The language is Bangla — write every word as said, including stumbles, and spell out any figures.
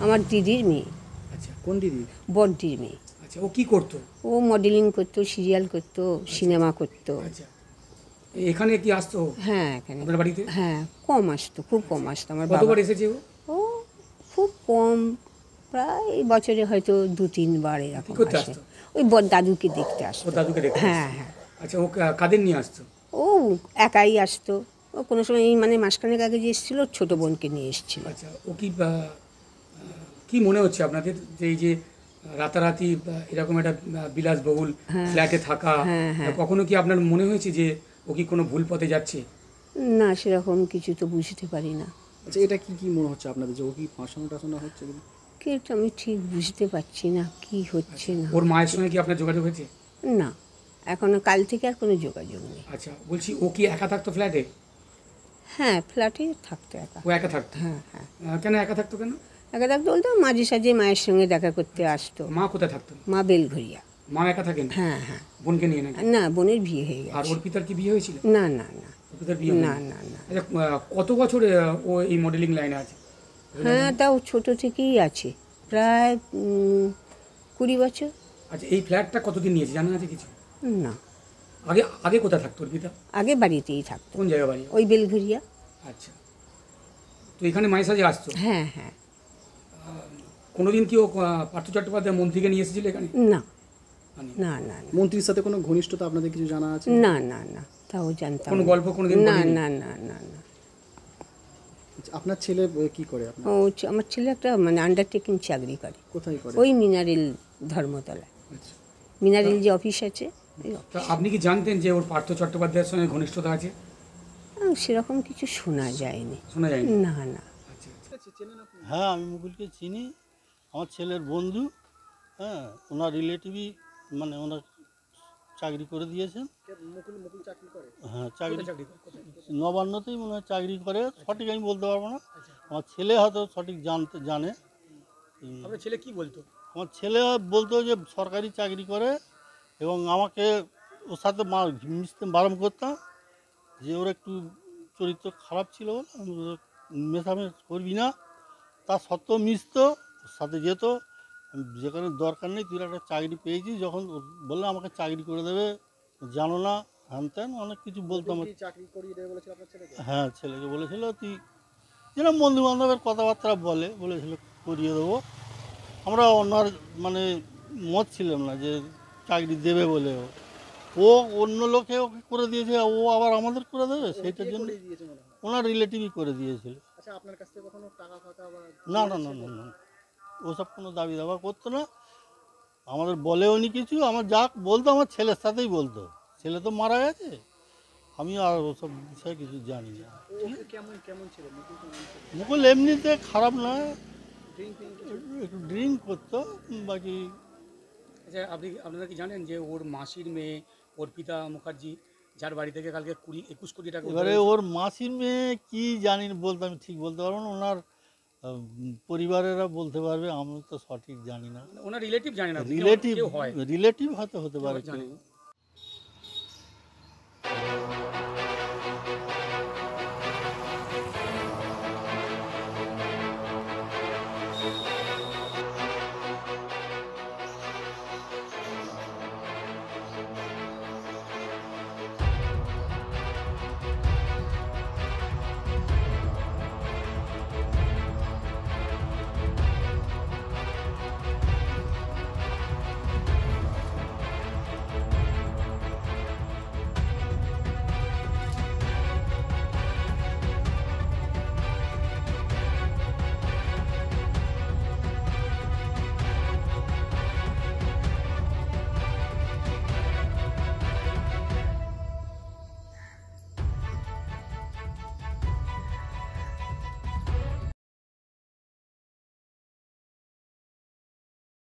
আমার দিদির মেয়ে। আচ্ছা, কোন দিদি? বড়দির মেয়ে। আচ্ছা, ও কি করতো? ও মডেলিং করতো, সিরিয়াল করতো, সিনেমা করতো। আচ্ছা, এখানে কি আসতো? হ্যাঁ, এখানে আপনার বাড়িতে? হ্যাঁ, কম আসতো, খুব কম আসতো। আমার বাবা কতবার এসেছে ও? ও খুব কম, প্রায় বছরে হয়তো দু তিনবার কি এরকম করতে আসে। আসতো? ওই বড় দাদুকে দেখতে ও আসতো। দাদুকে দেখতে হ্যাঁ আসতো। হ্যাঁ। আচ্ছা, ও কা- কাদের নিয়ে আসতো? ও একাই আসতো। ও কোনো সময় এই মানে মাসখানেক আগে যে এসেছিল ছোটো বোনকে নিয়ে এসেছিল। আচ্ছা, ও কি আহ, কি মনে হচ্ছে আপনাদের যে এই যে রাতারাতি আহ, এরকম একটা আহ, বিলাসবহুল ফ্ল্যাটে থাকা, হ্যাঁ, হ্যাঁ। কখনো কি আপনার মনে হয়েছে যে ও কি কোনো ভুল পথে যাচ্ছে? না, সেরকম কিছু তো বুঝতে পারি না। আচ্ছা, এটা কি কি মনে হচ্ছে আপনাদের যে ও কি ফাঁসানো টাসানো হচ্ছে? কিন্তু আমি ঠিক বুঝতে পারছি না কি হচ্ছে না। ওর মায়ের সঙ্গে কি আপনার যোগাযোগ হয়েছে? না, এখনো কাল থেকে আর কোনো যোগাযোগ নেই। আচ্ছা, বলছি ও কি একা থাকতো ফ্ল্যাটে? হ্যাঁ, ফ্ল্যাটে থাকতো একা। ও একা থাকতো? হ্যাঁ হ্যাঁ, আহ, কেন একা থাকতো কেন? একা থাকতো বলতে মাঝে সাঝে মায়ের সঙ্গে দেখা করতে আসতো। মা কোথায় থাকতো? মা বেলঘরিয়া। মা একা থাকেন? হ্যাঁ হ্যাঁ। বোনকে নিয়ে নাকি? না, বোনের বিয়ে হয়ে আর গেছে। ওর পিতার কি বিয়ে হয়েছিল? না না না ওর পিতার বিয়ে না হয়নি? না না। আচ্ছা, আহ, কত বছর আহ, ও এই মডেলিং লাইনে আছে? হ্যাঁ, তাও ছোটো থেকেই আছে, প্রায় উম, কুড়ি বছর। আচ্ছা, এই ফ্ল্যাটটা কতদিন নিয়েছে জানা আছে কিছু? না, আগে আগে কোথায় থাকতো ওর পিতা? আগে বাড়িতেই থাকতো, কোন জায়গা বাড়ি? ওই বেলঘরিয়া। আচ্ছা, তো এখানে মাঝে সাঝে আসতো? হ্যাঁ হ্যাঁ। কোনোদিন কি ও আহ, পার্থ চট্টোপাধ্যায় মন্ত্রীকে নিয়ে এসেছিল এখানে? না আনি। না না না মন্ত্রীর সাথে কোনো ঘনিষ্ঠতা আপনাদের কিছু জানা আছে? না না না, তাও জানতাম কোনো না। গল্প কোনোদিন না বলেনি? না না না না। আচ্ছা, আপনার ছেলে আহ, কি করে? আপনার ও চ- আমার ছেলে একটা মানে আন্ডারটেকিং চাকরি করে, কোথায় করে? ওই মিনারেল ধর্মতলায়। আচ্ছা, মিনারেল যে অফিস আছে, ওই অফিস। তা আপনি কি জানতেন যে ওর পার্থ চট্টোপাধ্যায়ের সঙ্গে ঘনিষ্ঠতা আছে? আহ, সেরকম কিছু শোনা যায়নি। শোনা যায়নি? না না। আচ্ছা আচ্ছা। হ্যাঁ, আমি মুকুলকে চিনি, আমার ছেলের বন্ধু। হ্যাঁ, ওনার রিলেটিভই, মানে ওনার চাকরি করে দিয়েছেন। মুকুল মুকুল চাকরি করে? হ্যাঁ, চাকরি কোথায় চাকরি করে? কোথায়? নবান্নতেই মনে হয় চাকরি করে, সঠিক আমি বলতে পারবো না। আমার ছেলে হয়তো সঠিক জানতে জানে। উম, আপনার ছেলে কি বলতো? আমার ছেলে বলতো যে সরকারি চাকরি করে, এবং আমাকে ওর সাথে মা- মিশতে বারণ করতাম, যে ওর একটু চরিত্র খারাপ ছিল বলে আমি ওর মেশামেশ করবি না। তা সত্ত্বেও মিশতো, ওর সাথে যেত। যেখানে দরকার নেই, তুই একটা চাকরি পেয়েছিস, যখন ও বললে আমাকে চাকরি করে দেবে, জানো না হ্যান ত্যান অনেক কিছু বলতো আমার। চাকরি করিয়ে দেবে বলেছিল আপনার ছেলেকে? হ্যাঁ, ছেলেকে বলেছিল, তুই যেরকম বন্ধু বান্ধবের কথাবার্তা বলে বলেছিল করিয়ে দেবো। আমরা ওনার মানে মত ছিলাম না যে চাকরি দেবে বলে। ও ও অন্য লোকে ওকে করে দিয়েছে, ও আবার আমাদের করে দেবে, সেইটার জন্য দিয়েছে মনে হয়। ওনার রিলেটিভই করে দিয়েছিল। আচ্ছা, আপনার কাছ থেকে কখনো টাকা ফাঁকা বা না না না না না, ওসব কোনো দাবি দাবা করতো না, আমাদের বলেও নি কিছু। আমার যা বলতো আমার ছেলের সাথেই বলতো। ছেলে তো মারা গেছে, আমি আর ওসব বিষয়ে কিছু জানি না। ও কেমন কেমন ছিল? মুকুল কেমন ছিল? মুকুল এমনিতে খারাপ নয়, ড্রিঙ্ক ফিঙ্ক একটু ড্রিঙ্ক করতো, বাকি আচ্ছা, আপনি আপনারা কি জানেন যে ওর মাসির মেয়ে অর্পিতা মুখার্জি, যার বাড়ি থেকে কালকে কুড়ি একুশ কোটি টাকা উদ্ধার এবারে হয়েছে? ওর মাসির মেয়ে কি জানি না, বলতে আমি ঠিক বলতে পারবো না। ওনার আহ, পরিবারেরা বলতে পারবে, আমি তো সঠিক জানি না। ওনার রিলেটিভ জানে না, রিলেটিভ কেউ হয় রিলেটিভ হয়তো হতে পারে জানে কেউ। না।